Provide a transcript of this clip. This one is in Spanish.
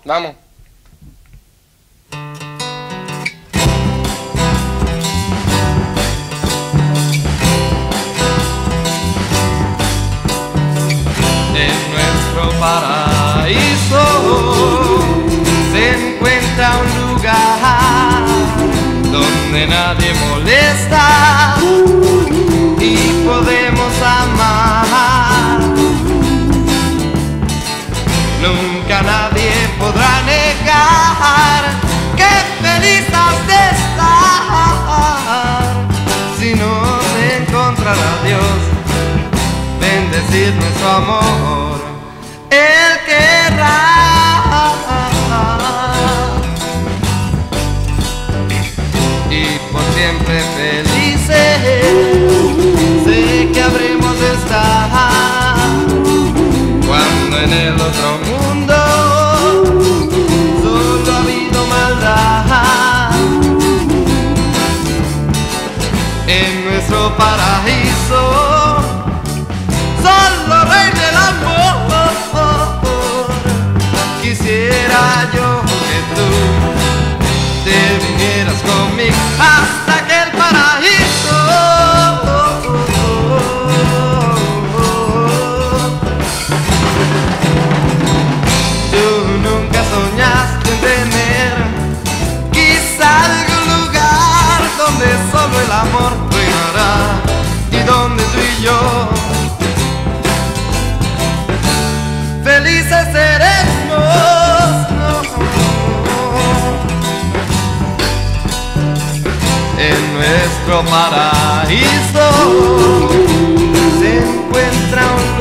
Vamos. En nuestro paraíso se encuentra un lugar donde nadie molesta y podemos amar. Nunca nadie podrá negar que feliz has de estar si nos encontrará Dios bendecir nuestro amor. Él querrá y por siempre felices sé que habremos de estar cuando en el otro mundo solo ha habido maldad. En nuestro paraíso solo reina el amor. Quisiera yo que tú te vinieras conmigo hasta aquel paraíso. Tú nunca soñaste en tener quizá algún lugar donde solo el amor reinará y donde tú y yo felices seremos. En nuestro paraíso se encuentra un